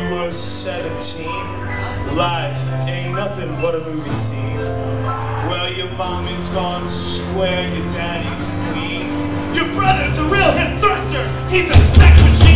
were 17, life ain't nothing but a movie scene. Well, your mommy's gone square, your daddy's a queen. Your brother's a real hip thruster, he's a sex machine.